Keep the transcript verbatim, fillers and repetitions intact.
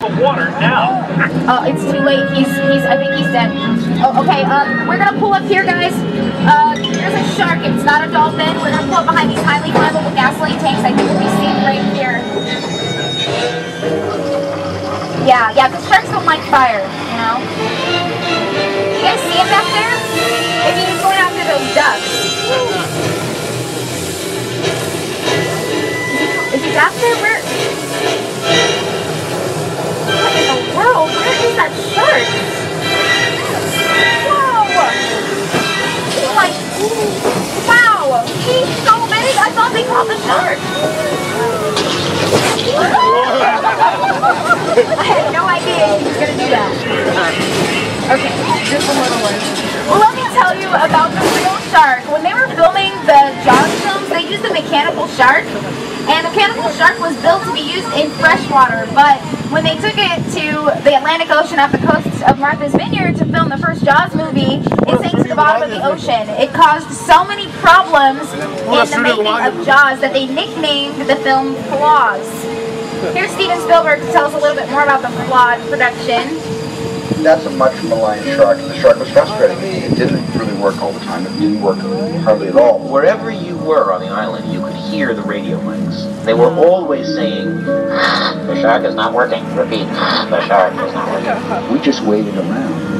water now. Uh, it's too late. He's, he's, I think he's dead. Oh, okay, um, we're gonna pull up here, guys. Uh, there's a shark. It's not a dolphin. We're gonna pull up behind these highly flammable gasoline tanks. I think we'll be seeing right here. Yeah, yeah, because sharks don't like fire, you know? You guys see him back there? Maybe he's going after those ducks. Is he back there? Where? What in the world? Where is that shark? Whoa! Like, wow! He's so big! I thought they caught the shark! I had no idea he was gonna do that. Okay, just a little one. Well, let me tell you about the real shark. When they were filming the Jaws films, they used a mechanical shark. And the mechanical shark was built to be used in freshwater, but when they took it to the Atlantic Ocean off the coast of Martha's Vineyard to film the first Jaws movie, it sank to the bottom of the ocean. It caused so many problems in the making of Jaws that they nicknamed the film Flaws. Here's Steven Spielberg to tell us a little bit more about the flawed production. That's a much maligned shark, and the shark was frustrating. It didn't really work all the time. It didn't work hardly at all. Wherever you were on the island, you could hear the radio links. They were always saying, the shark is not working. Repeat, the shark is not working. We just waited around.